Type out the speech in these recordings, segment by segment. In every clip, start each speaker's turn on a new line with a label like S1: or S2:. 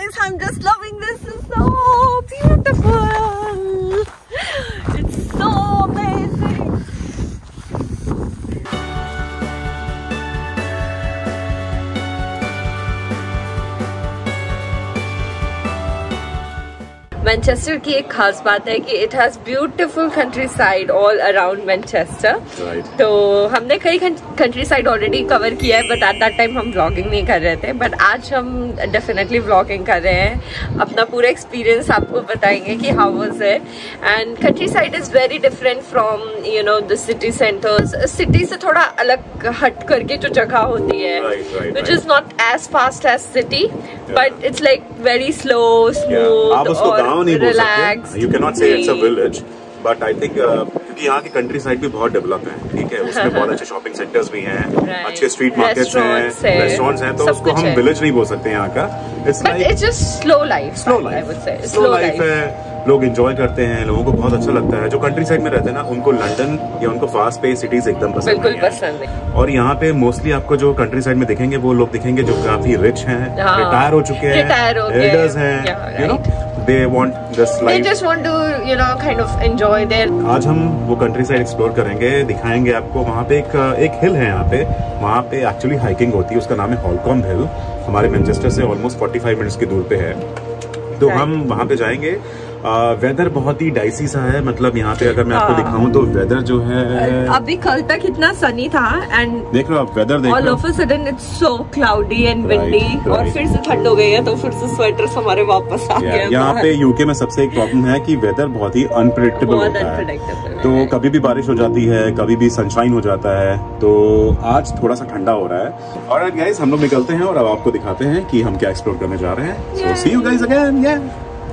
S1: guys, I'm just loving this. It's so beautiful. It's so amazing. Manchester की एक खास बात है कि it has beautiful countryside all around Manchester. तो हमने कई कंट्री साइड ऑलरेडी कवर किया है, बट एट दैट टाइम हम व्लॉगिंग नहीं कर रहे थे। बट आज हम डेफिनेटली व्लॉगिंग कर रहे हैं, अपना पूरा एक्सपीरियंस आपको बताएंगे कि how was it. And countryside is very different from you know the city centres. सिटी से थोड़ा अलग हट करके जो जगह होती है, which is not as fast as city, but it's like very slow, smooth और relaxed.
S2: You cannot say it's a village, but I think क्योंकि यहाँ की कंट्री साइड भी बहुत डेवलप है, ठीक है, उसमें बहुत अच्छे शॉपिंग सेंटर्स भी हैं, अच्छे स्ट्रीट मार्केट्स हैं, रेस्टोरेंट्स हैं, तो उसको हम विलेज नहीं बोल सकते यहाँ का।
S1: It's just slow life. I would say
S2: slow life है, लोग एंजॉय करते हैं, लोगों को बहुत अच्छा लगता है। जो कंट्री साइड में रहते हैं ना, उनको लंदन या उनको फास्ट पेस सिटीज एकदम पसंद है। और यहाँ पे मोस्टली आपको जो कंट्री साइड में दिखेंगे वो लोग दिखेंगे जो काफी रिच हैं, रिटायर हो चुके हैं, एल्डर्स हैं, you know, they want this life.
S1: They just want to, you know, kind of enjoy their.
S2: आज हम वो कंट्री साइड एक्सप्लोर करेंगे, दिखाएंगे आपको। वहाँ पे एक हिल है यहाँ पे, वहाँ पे एक्चुअली हाइकिंग होती है, उसका नाम है हॉलकॉम्ब हिल। हमारे मैनचेस्टर से ऑलमोस्ट 45 मिनट्स की दूर पे है, तो हम वहाँ पे जाएंगे। वेदर बहुत ही डाइसी सा है, मतलब यहाँ पे अगर मैं आपको दिखाऊं तो वेदर जो है,
S1: अभी कल तक इतना सनी था एंड
S2: देख लो आप वेदर, देख
S1: all of a sudden it's so cloudy and windy, और फिर से ठंड हो गई है, तो फिर से स्वेटर्स हमारे वापस आ गए।
S2: यहाँ पे यूके में सबसे एक प्रॉब्लम है कि वेदर बहुत ही अनप्रेडिक्टेबल होता है, तो कभी भी बारिश हो जाती है, कभी भी सनशाइन हो जाता है। तो आज थोड़ा सा ठंडा हो रहा है। ऑलराइट गाइस, हम लोग निकलते हैं और अब आपको दिखाते हैं कि हम क्या एक्सप्लोर करने जा रहे हैं। So see you guys again.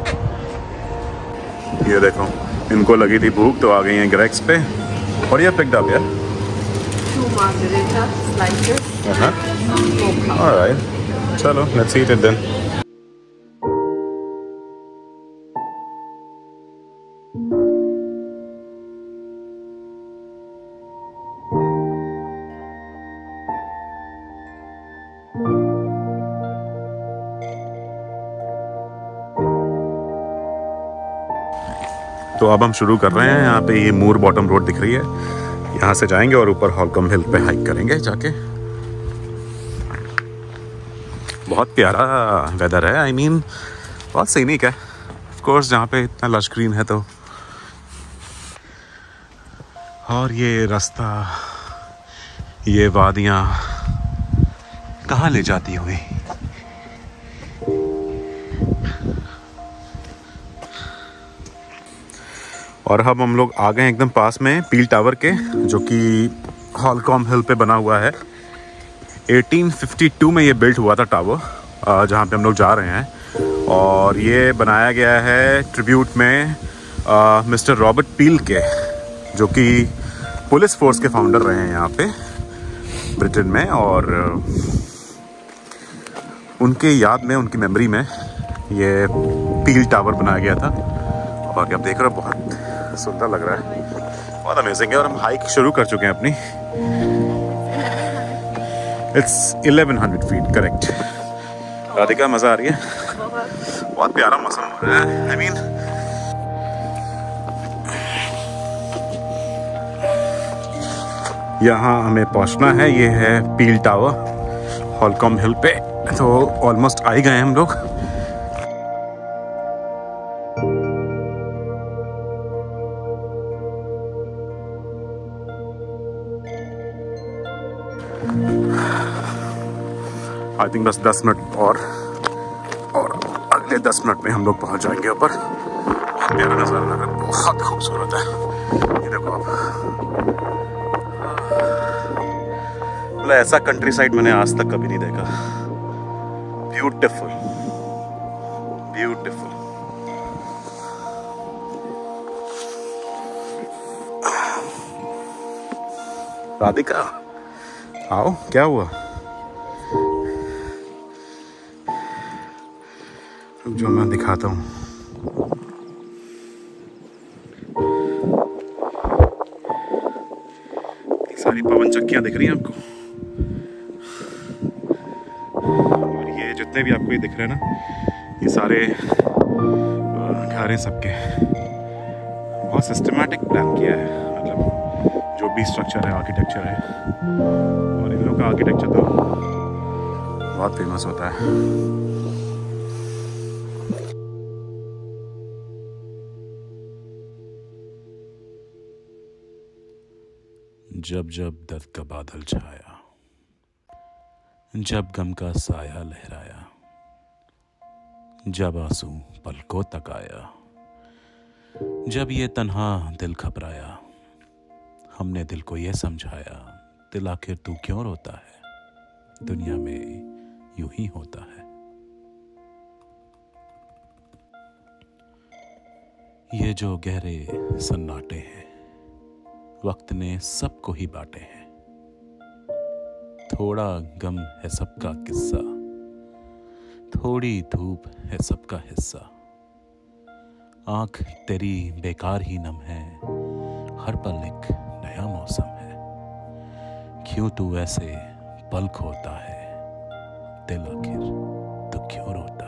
S2: ये देखो, इनको लगी थी भूख तो आ गई हैं ग्रेक्स पे, और ये पिक्ड अप यार
S1: 2 margarita slices.
S2: ऑलराइट, चलो लेट्स ईट इट देन। तो अब हम शुरू कर रहे हैं। यहाँ पे ये मूर बॉटम रोड दिख रही है, यहाँ से जाएंगे और ऊपर हॉलकॉम्ब हिल पे हाइक करेंगे जाके। बहुत प्यारा वेदर है, आई मीन बहुत सीनिक है। ऑफ कोर्स जहाँ पे इतना लश ग्रीन है तो। और ये रास्ता, ये वादियाँ कहाँ ले जाती हुई। और अब हम लोग आ गए एकदम पास में पील टावर के, जो कि हॉलकॉम्ब हिल पे बना हुआ है। 1852 में ये बिल्ट हुआ था टावर, जहाँ पे हम लोग जा रहे हैं। और ये बनाया गया है ट्रिब्यूट में मिस्टर रॉबर्ट पील के, जो कि पुलिस फोर्स के फाउंडर रहे हैं यहाँ पे ब्रिटेन में। और उनके याद में, उनकी मेमोरी में ये पील टावर बनाया गया था। और आप देख रहे हो, बहुत सुंदर लग रहा है, बहुत अमेजिंग है। और हम हाइक शुरू कर चुके हैं अपनी। It's 1100 feet correct. राधिका, मजा आ रही है? बहुत प्यारा मौसम हो रहा है। आई मीन यहाँ हमें पहुंचना है, ये है पील टावर हॉलकॉम्ब हिल पे। तो ऑलमोस्ट आ ही गए हम लोग। आई थिंक बस 10 मिनट और अगले 10 मिनट में हम लोग पहुंच जाएंगे ऊपर। बहुत प्यारा नजारा लग रहा है, बहुत खूबसूरत है। ये देखो आप, मतलब ऐसा कंट्री साइड मैंने आज तक कभी नहीं देखा। Beautiful, beautiful. राधिका आओ, क्या हुआ? जो मैं दिखाता हूँ। सारी पवन चक्कियां दिख रही हैं आपको, और ये जितने भी आपको ये दिख रहे हैं ना, ये सारे घर हैं सबके, बहुत सिस्टमैटिक प्लान किया है, मतलब जो भी स्ट्रक्चर है, आर्किटेक्चर है। और इन लोगों का आर्किटेक्चर तो बहुत फेमस होता है। जब जब दर्द का बादल छाया, जब गम का साया लहराया, जब आंसू पलकों तक आया, जब ये तन्हा दिल घबराया, हमने दिल को ये समझाया, दिल आखिर तू क्यों रोता है, दुनिया में यूं ही होता है। ये जो गहरे सन्नाटे हैं, वक्त ने सबको ही बांटे हैं। थोड़ा गम है सबका किस्सा, थोड़ी धूप है सबका हिस्सा। आंख तेरी बेकार ही नम है, हर पल एक नया मौसम है। क्यों तू ऐसे पल खोता है, दिल आखिर तू क्यों रोता है।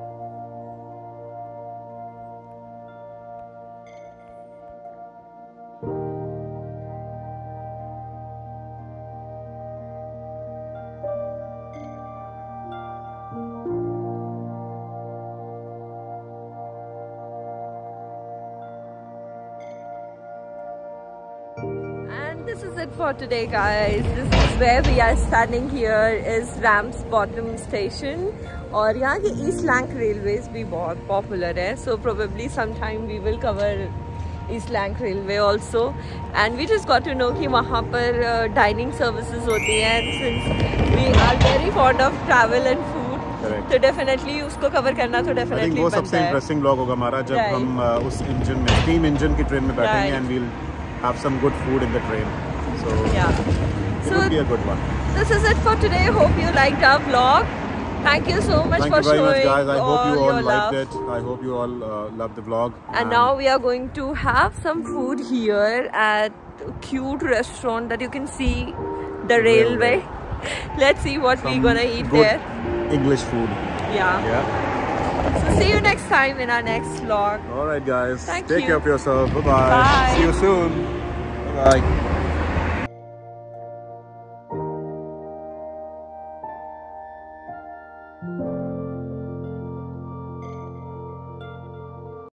S1: This is it for today, guys. This is where we are standing here is Ram's Bottom Station. और यहाँ की East Lanc Railways भी बहुत popular है. So probably sometime we will cover East Lanc Railway also. And we just got to know कि वहाँ पर dining services होती हैं. And since we are very fond of travel and food, तो definitely उसको cover करना तो definitely बनता है.
S2: वो सबसे interesting vlog होगा हमारा जब हम उस इंजन में, steam engine की ट्रेन में बैठेंगे and we'll have some good food in the train. So yeah, it will be a good one.
S1: This is it for today. Hope you liked our vlog. Thank you so much for showing.
S2: Thank you very much, guys. I hope you all
S1: liked
S2: it. I hope you all loved the vlog.
S1: And now we are going to have some food here at a cute restaurant that you can see the railway. Let's see what we're gonna eat there.
S2: English food.
S1: Yeah. So see you next time in our next vlog.
S2: Alright guys,
S1: Take
S2: care of yourself. Bye-bye.
S1: Bye.
S2: See you soon. Bye-bye.